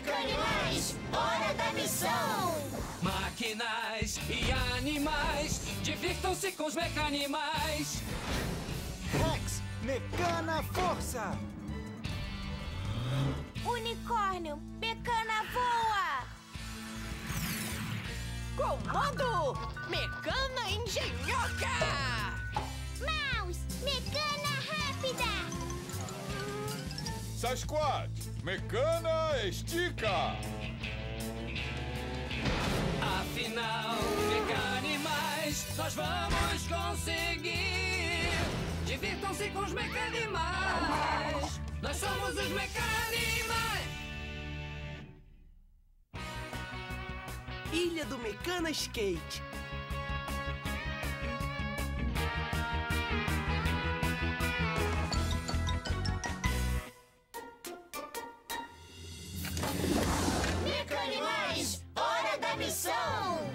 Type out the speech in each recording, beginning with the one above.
Mecanimais, hora da missão! Máquinas e animais, divirtam-se com os mecanimais. Rex, Mecana Força! Unicórnio, Mecana voa! Comando, Mecana Engenhoca! Mouse, Mecana rápida! Sasquatch, Mecana Estica! Afinal, mecanimais, nós vamos conseguir. Divirtam-se com os mecanimais. Nós somos os mecanimais. Ilha do Mecana Skate. Mecanimais, hora da missão!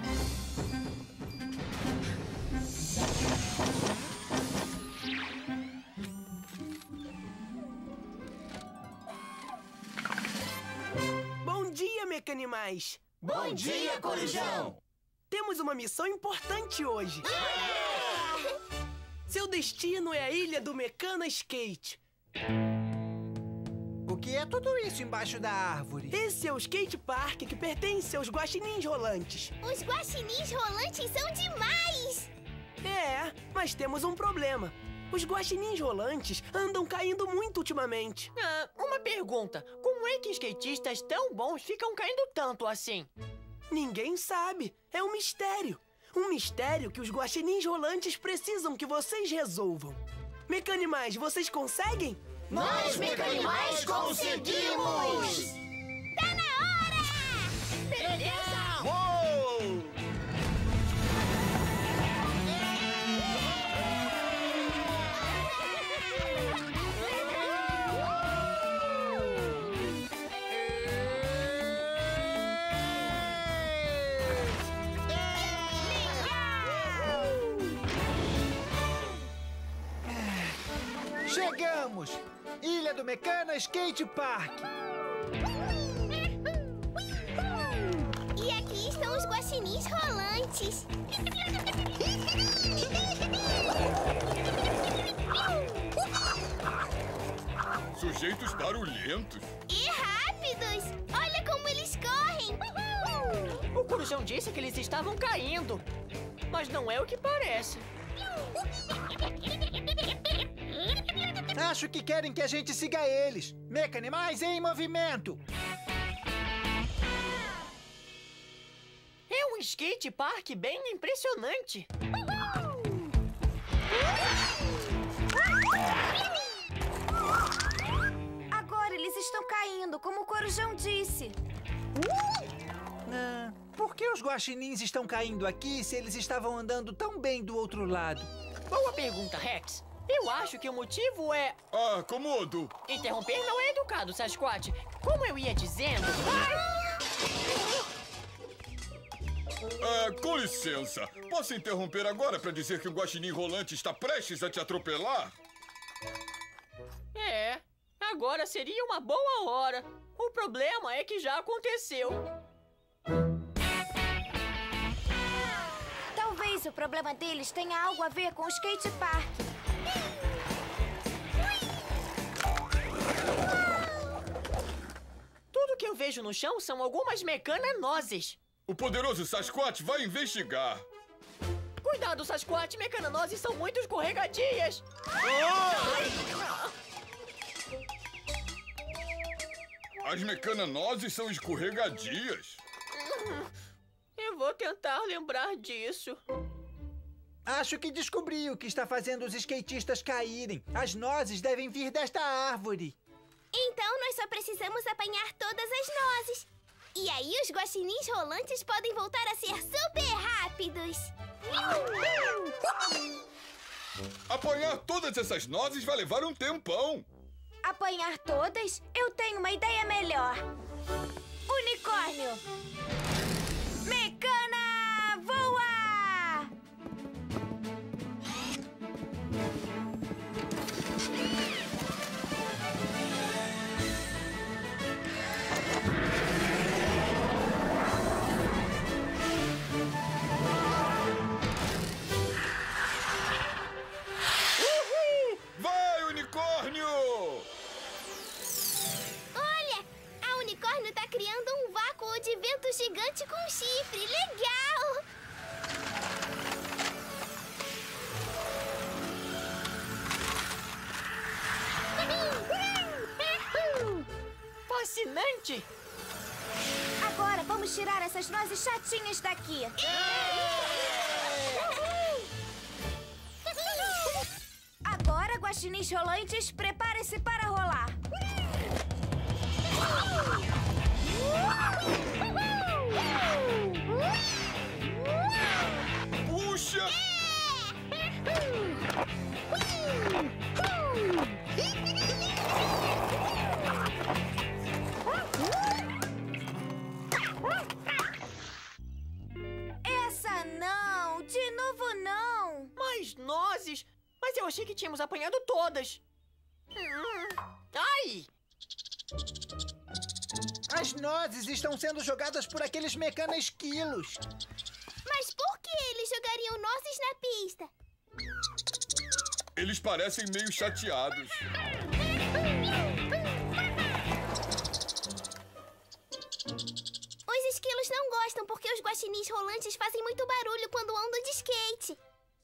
Bom dia, Mecanimais! Bom dia, Corujão! Temos uma missão importante hoje. Seu destino é a Ilha do Mecana Skate. O que é tudo isso embaixo da árvore? Esse é o skate park que pertence aos guaxinins rolantes. Os guaxinins rolantes são demais! É, mas temos um problema. Os guaxinins rolantes andam caindo muito ultimamente. Uma pergunta. Como é que skatistas tão bons ficam caindo tanto assim? Ninguém sabe. É um mistério. Um mistério que os guaxinins rolantes precisam que vocês resolvam. Mecanimais, vocês conseguem? Nós, Mecanimais, conseguimos! Tá na hora! Beleza! Uou! Chegamos! Ilha do Mecana Skate Park! E aqui estão os guaxinins rolantes. Sujeitos barulhentos. E rápidos! Olha como eles correm! O Corujão disse que eles estavam caindo. Mas não é o que parece. Acho que querem que a gente siga eles. Mecanimais em movimento! É um skate park bem impressionante. Agora eles estão caindo, como o Corujão disse. Por que os guaxinins estão caindo aqui se eles estavam andando tão bem do outro lado? Boa pergunta, Rex. Eu acho que o motivo é... Ah, Komodo! Interromper não é educado, Sasquatch. Como eu ia dizendo... Com licença. Posso interromper agora para dizer que o guaxinim rolante está prestes a te atropelar? É, agora seria uma boa hora. O problema é que já aconteceu. Talvez o problema deles tenha algo a ver com o skate park. Tudo que eu vejo no chão são algumas mecananoses. O poderoso Sasquatch vai investigar. Cuidado, Sasquatch, mecananoses são muito escorregadias. As mecananoses são escorregadias. Eu vou tentar lembrar disso. Acho que descobri o que está fazendo os skatistas caírem. As nozes devem vir desta árvore. Então nós só precisamos apanhar todas as nozes. E aí os guaxinins rolantes podem voltar a ser super rápidos. Apanhar todas essas nozes vai levar um tempão. Apanhar todas? Eu tenho uma ideia melhor. Unicórnio! Mecana voa! criando um vácuo de vento gigante com chifre. Legal! Fascinante! Agora vamos tirar essas nozes chatinhas daqui. Agora, guaxinins rolantes, prepare-se para rolar. Puxa! Essa não! De novo não! Mais nozes? Mas eu achei que tínhamos apanhado todas. Ai! As nozes estão sendo jogadas por aqueles mecana-esquilos. Mas por que eles jogariam nozes na pista? Eles parecem meio chateados. Os esquilos não gostam porque os guaxinins rolantes fazem muito barulho quando andam de skate.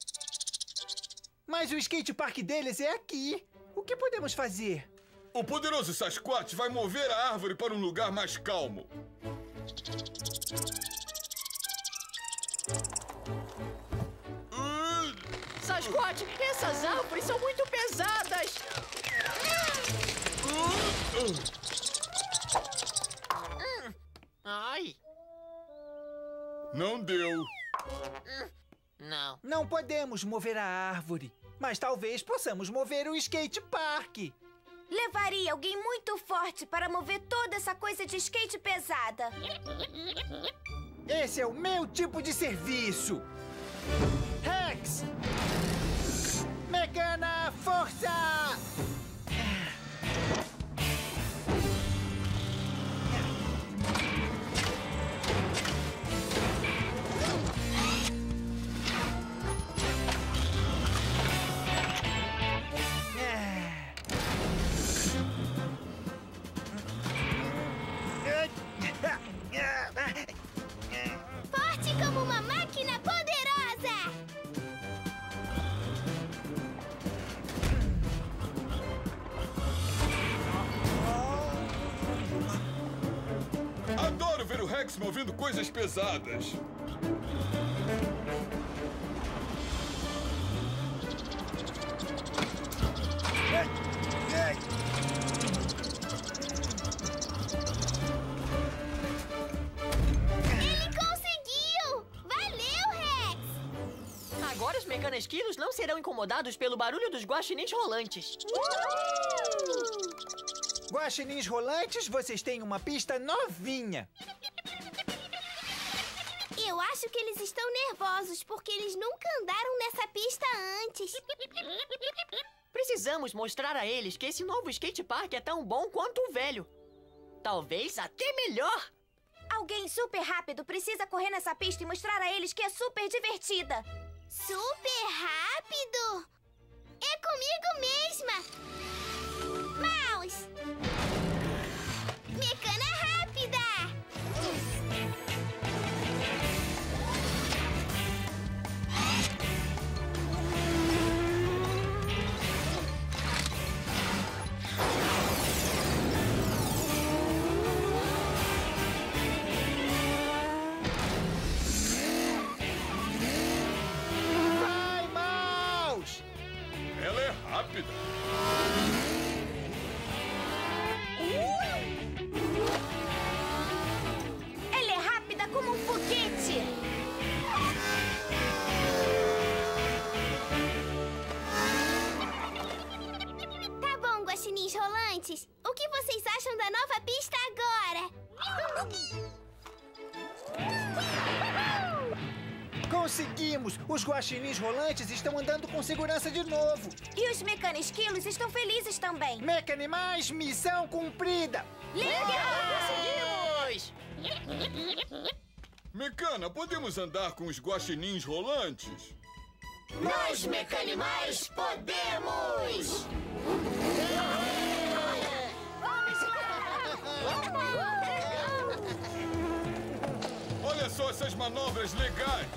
Mas o skatepark deles é aqui. O que podemos fazer? O poderoso Sasquatch vai mover a árvore para um lugar mais calmo. Sasquatch, essas árvores são muito pesadas! Ai! Não deu. Não. Não podemos mover a árvore, mas talvez possamos mover o skatepark. Levaria alguém muito forte para mover toda essa coisa de skate pesada. Esse é o meu tipo de serviço. Rex! Mecana, força! Forte como uma máquina poderosa! Adoro ver o Rex movendo coisas pesadas. Ele conseguiu! Valeu, Rex! Agora os mecana-esquilos não serão incomodados pelo barulho dos guaxinins rolantes. Guaxinins rolantes, vocês têm uma pista novinha. Eu acho que eles estão nervosos porque eles nunca andaram nessa pista antes. Precisamos mostrar a eles que esse novo skatepark é tão bom quanto o velho. Talvez até melhor. Alguém super rápido precisa correr nessa pista e mostrar a eles que é super divertida. Super rápido? É comigo mesma! Mouse! Mecana rápida! Vai, Mouse! Ela é rápida. Ela é rápida como um foguete. Tá bom, guaxinins rolantes. O que vocês acham da nova pista agora? Conseguimos! Os guaxinins rolantes estão andando com segurança de novo. E os mecana-esquilos estão felizes também. Mecanimais, missão cumprida! Conseguimos! Mecana, podemos andar com os guaxinins rolantes? Nós, mecanimais, podemos! mais manobras legais.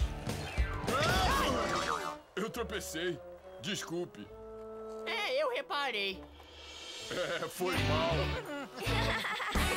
Eu tropecei. Desculpe. É, eu reparei. Foi mal.